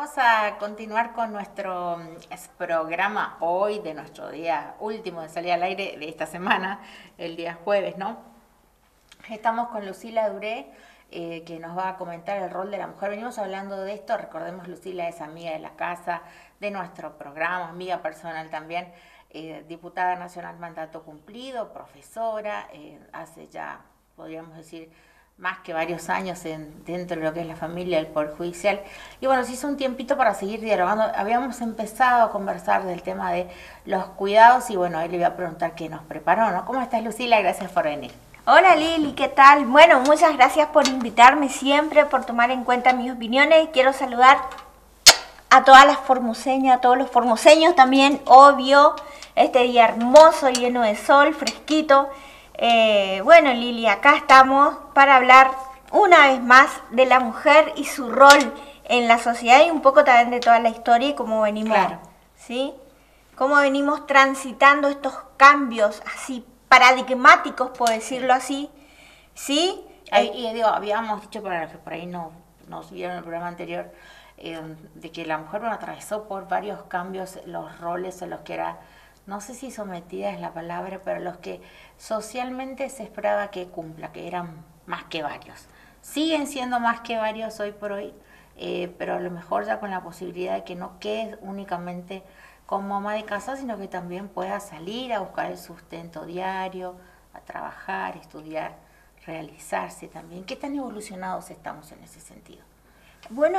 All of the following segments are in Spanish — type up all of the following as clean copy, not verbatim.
vamos a continuar con nuestro programa hoy de nuestro día último de salir al aire de esta semana, el día jueves, ¿no? Estamos con Lucila Duré, que nos va a comentar el rol de la mujer. Venimos hablando de esto, recordemos, Lucila es amiga de la casa, de nuestro programa, amiga personal también, diputada nacional mandato cumplido, profesora, hace ya, podríamos decir, más que varios años dentro de lo que es la familia del Poder Judicial. Y bueno, se hizo un tiempito para seguir dialogando. Habíamos empezado a conversar del tema de los cuidados y bueno, ahí le voy a preguntar qué nos preparó, ¿no? ¿Cómo estás, Lucila? Gracias por venir. Hola Lili, ¿qué tal? Bueno, muchas gracias por invitarme siempre, por tomar en cuenta mis opiniones. Quiero saludar a todas las formoseñas, a todos los formoseños también, obvio, este día hermoso, lleno de sol, fresquito. Bueno, Lili, acá estamos para hablar una vez más de la mujer y su rol en la sociedad y un poco también de toda la historia y cómo venimos, claro, ¿sí? Cómo venimos transitando estos cambios así paradigmáticos, por decirlo así, ¿sí? Y digo, habíamos dicho para los que por ahí no nos vieron el programa anterior, de que la mujer atravesó por varios cambios los roles en los que era, no sé si sometida es la palabra, pero los que socialmente se esperaba que cumpla, que eran más que varios. Siguen siendo más que varios hoy por hoy, pero a lo mejor ya con la posibilidad de que no quede únicamente como ama de casa, sino que también pueda salir a buscar el sustento diario, a trabajar, estudiar, realizarse también. ¿Qué tan evolucionados estamos en ese sentido? Bueno,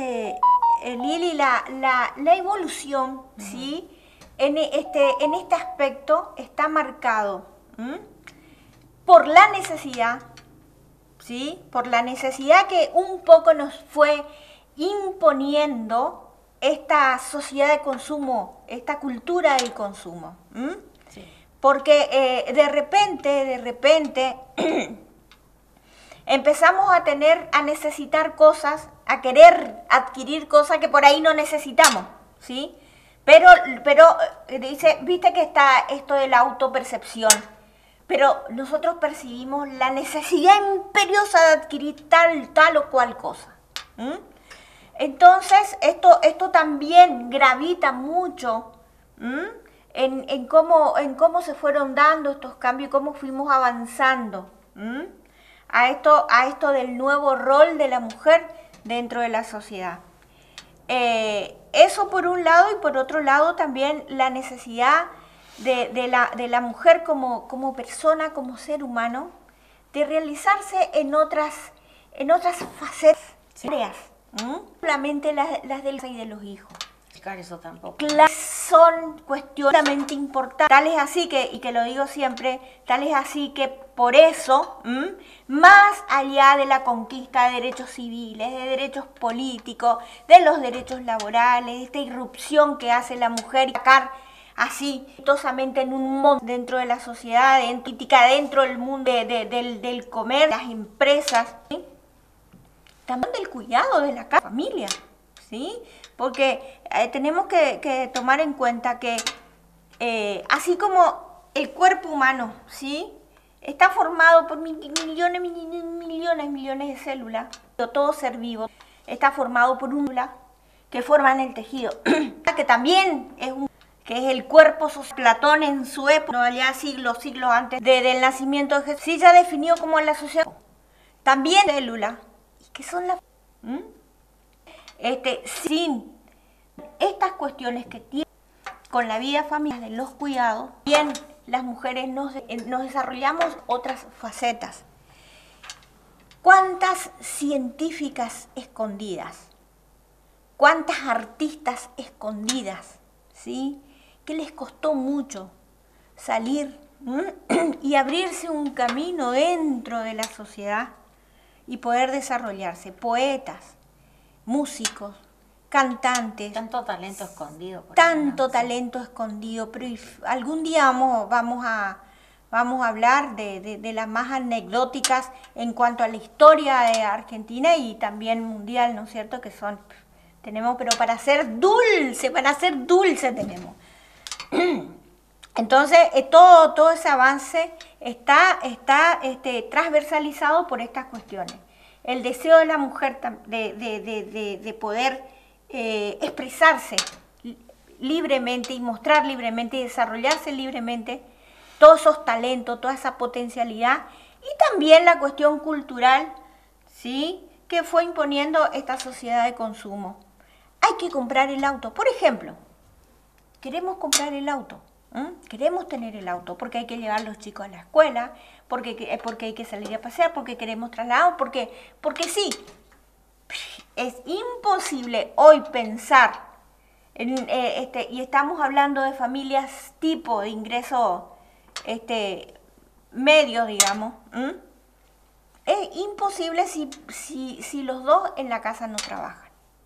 Lili, la evolución, ¿sí? En este aspecto está marcado por la necesidad, ¿sí? Por la necesidad que un poco nos fue imponiendo esta sociedad de consumo, esta cultura del consumo. Sí. Porque de repente empezamos a necesitar cosas, a querer adquirir cosas que por ahí no necesitamos, ¿sí? Pero viste que está esto de la autopercepción, pero nosotros percibimos la necesidad imperiosa de adquirir tal o cual cosa. Entonces, esto también gravita mucho en cómo se fueron dando estos cambios y cómo fuimos avanzando a esto del nuevo rol de la mujer dentro de la sociedad. Eso por un lado, y por otro lado también la necesidad de la mujer como persona, como ser humano, de realizarse en otras facetas, áreas, solamente las del y de los hijos. Claro, eso tampoco. Son cuestiones importantes, tales así y que lo digo siempre, tales así que por eso, más allá de la conquista de derechos civiles, de derechos políticos, de los derechos laborales, esta irrupción que hace la mujer y sacar así, exitosamente en un mundo dentro de la sociedad, en política, dentro del mundo del comer, las empresas, ¿sí? También del cuidado de la casa, familia, ¿sí? Porque tenemos que tomar en cuenta que así como el cuerpo humano, ¿sí? Está formado por millones de células, todo ser vivo está formado por un célula que forman el tejido, que también que es el cuerpo social. Platón en su época, allá siglos antes del nacimiento de Jesús, sí ya definió como la sociedad, también célula, que son las... sin estas cuestiones que tienen con la vida familiar de los cuidados, bien las mujeres nos desarrollamos otras facetas. ¿Cuántas científicas escondidas? ¿Cuántas artistas escondidas? ¿Sí? Que les costó mucho salir y abrirse un camino dentro de la sociedad y poder desarrollarse. Poetas, músicos, cantantes. Tanto talento escondido. Tanto talento escondido, pero algún día vamos a hablar de las más anecdóticas en cuanto a la historia de Argentina y también mundial, ¿no es cierto? Que tenemos, pero para ser dulce tenemos. Entonces, todo ese avance está transversalizado por estas cuestiones. El deseo de la mujer de poder expresarse libremente y mostrar libremente y desarrollarse libremente todos esos talentos, toda esa potencialidad, y también la cuestión cultural, ¿sí?, que fue imponiendo esta sociedad de consumo. Hay que comprar el auto, por ejemplo, queremos comprar el auto, queremos tener el auto, porque hay que llevar a los chicos a la escuela, porque hay que salir a pasear, porque queremos traslados, porque sí. Es imposible hoy pensar, y estamos hablando de familias tipo de ingreso medios, digamos, es imposible si los dos en la casa no trabajan.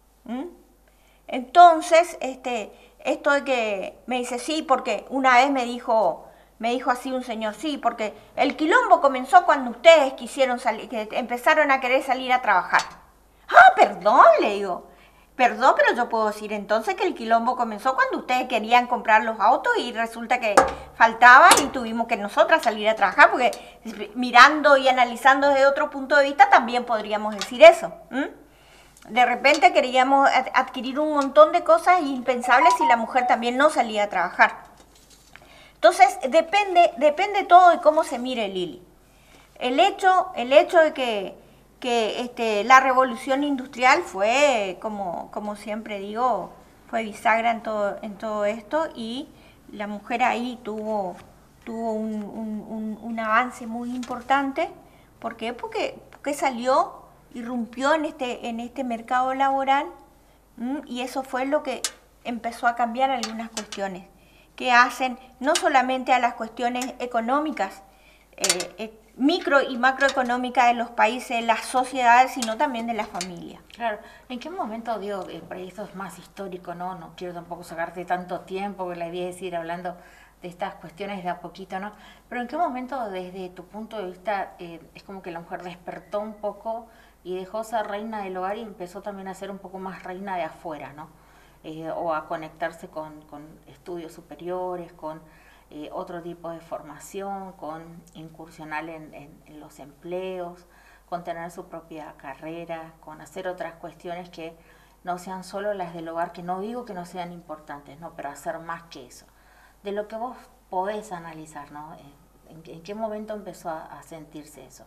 Entonces, esto de que me dice sí, porque una vez me dijo así un señor, sí, porque el quilombo comenzó cuando ustedes quisieron salir, que empezaron a querer salir a trabajar. Ah, perdón, le digo. Perdón, pero yo puedo decir entonces que el quilombo comenzó cuando ustedes querían comprar los autos y resulta que faltaba y tuvimos que nosotras salir a trabajar, porque mirando y analizando desde otro punto de vista también podríamos decir eso. De repente queríamos adquirir un montón de cosas impensables si la mujer también no salía a trabajar. Entonces, depende todo de cómo se mire, Lili. El hecho de que la revolución industrial fue, como siempre digo, fue bisagra en todo esto, y la mujer ahí tuvo un avance muy importante. ¿Por qué? Porque salió, irrumpió en este mercado laboral, y eso fue lo que empezó a cambiar algunas cuestiones que hacen no solamente a las cuestiones económicas, micro y macroeconómica de los países, las sociedades, sino también de la familia. Claro. ¿En qué momento, digo, por ahí esto es más histórico, ¿no? No quiero tampoco sacarte tanto tiempo, porque la idea es ir hablando de estas cuestiones de a poquito, ¿no? Pero ¿en qué momento, desde tu punto de vista, es como que la mujer despertó un poco y dejó ser reina del hogar y empezó también a ser un poco más reina de afuera, ¿no? O a conectarse con estudios superiores, con otro tipo de formación, con incursionar en los empleos, con tener su propia carrera, con hacer otras cuestiones que no sean solo las del hogar, que no digo que no sean importantes, ¿no? Pero hacer más que eso. De lo que vos podés analizar, ¿no? ¿En qué momento empezó a sentirse eso?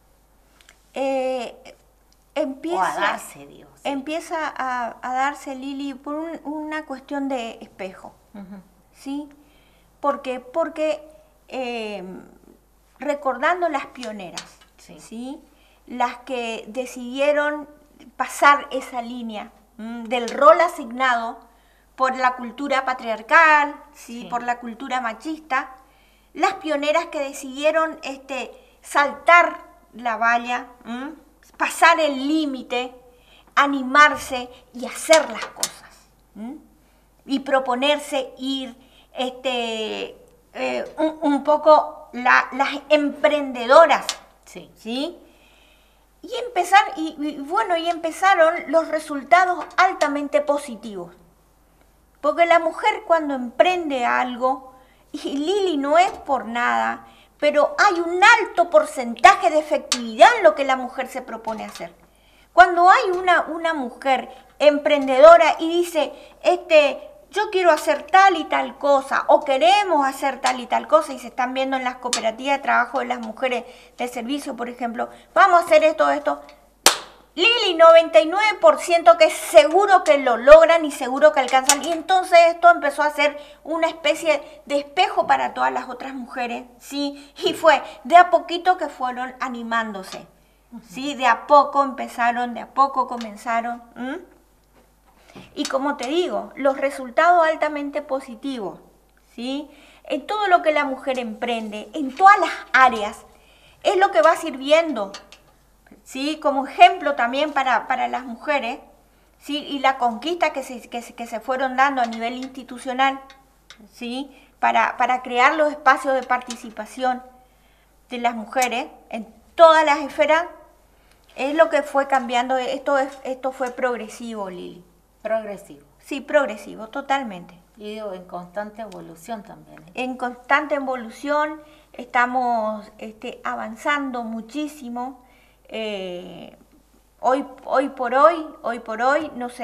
Empieza, o a darse, digo. Sí. Empieza a darse, Lili, por una cuestión de espejo, ¿sí? Porque recordando las pioneras, ¿sí? Las que decidieron pasar esa línea del rol asignado por la cultura patriarcal, ¿sí? Por la cultura machista, las pioneras que decidieron saltar la valla, pasar el límite, animarse y hacer las cosas, y proponerse ir un poco las emprendedoras, ¿sí? Y empezaron los resultados altamente positivos. Porque la mujer cuando emprende algo, y Lili, no es por nada, pero hay un alto porcentaje de efectividad en lo que la mujer se propone hacer. Cuando hay una mujer emprendedora y dice, yo quiero hacer tal y tal cosa, o queremos hacer tal y tal cosa, y se están viendo en las cooperativas de trabajo de las mujeres de servicio, por ejemplo, vamos a hacer esto. Lili, 99% que seguro que lo logran y seguro que alcanzan. Y entonces esto empezó a ser una especie de espejo para todas las otras mujeres, ¿sí? Y fue de a poquito que fueron animándose, ¿sí? De a poco empezaron, de a poco comenzaron. Y como te digo, los resultados altamente positivos, ¿sí? En todo lo que la mujer emprende, en todas las áreas, es lo que va sirviendo, ¿sí? Como ejemplo también para las mujeres, ¿sí? Y la conquista que se fueron dando a nivel institucional, ¿sí? Para crear los espacios de participación de las mujeres en todas las esferas, es lo que fue cambiando. Esto fue progresivo, Lili. Progresivo. Sí, progresivo, totalmente. Y digo, en constante evolución también. En constante evolución, estamos avanzando muchísimo. Hoy por hoy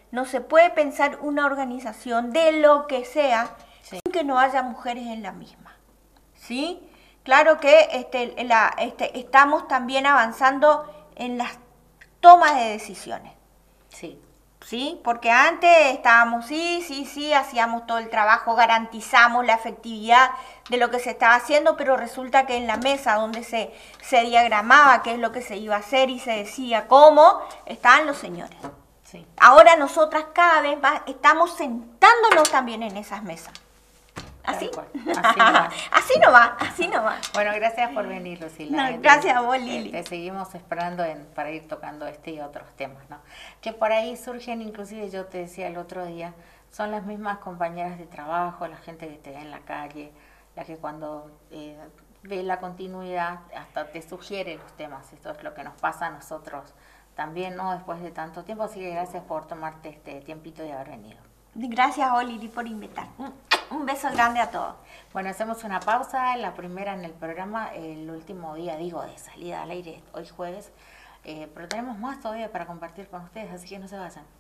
no se puede pensar una organización de lo que sea Sí. sin que no haya mujeres en la misma. ¿Sí? Claro que estamos también avanzando en las tomas de decisiones. Sí. ¿Sí? Porque antes estábamos, sí, hacíamos todo el trabajo, garantizamos la efectividad de lo que se estaba haciendo, pero resulta que en la mesa donde se diagramaba qué es lo que se iba a hacer y se decía cómo, estaban los señores. Sí. Ahora nosotras cada vez más estamos sentándonos también en esas mesas. ¿Así? Tal cual. Así nomás. Así no va. Bueno, gracias por venir, Lucila. No, gracias a vos, Lili. Te seguimos esperando para ir tocando este y otros temas, ¿no? Que por ahí surgen, inclusive yo te decía el otro día, son las mismas compañeras de trabajo, la gente que te ve en la calle, la que cuando ve la continuidad hasta te sugiere los temas. Esto es lo que nos pasa a nosotros también, ¿no? Después de tanto tiempo, así que gracias por tomarte este tiempito de haber venido. Gracias, Lili, por invitar. Un beso grande a todos. Bueno, hacemos una pausa, la primera en el programa, el último día, de salida al aire, hoy jueves, pero tenemos más todavía para compartir con ustedes, así que no se vayan.